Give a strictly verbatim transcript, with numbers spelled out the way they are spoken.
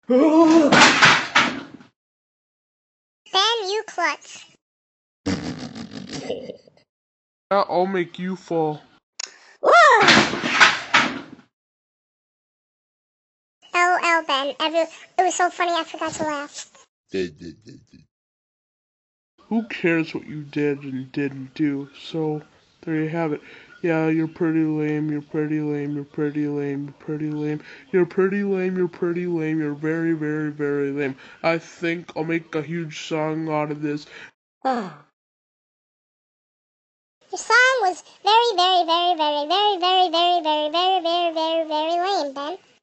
Ben, you klutz. I'll make you fall. L L Ben. Every, it was so funny I forgot to laugh. Who cares what you did and didn't do? So, there you have it. Yeah, you're pretty lame, you're pretty lame, you're pretty lame, you're pretty lame, you're pretty lame, you're pretty lame, you're very, very, very lame. I think I'll make a huge song out of this. Your song was very, very, very, very, very, very, very, very, very, very, very, very lame, Ben.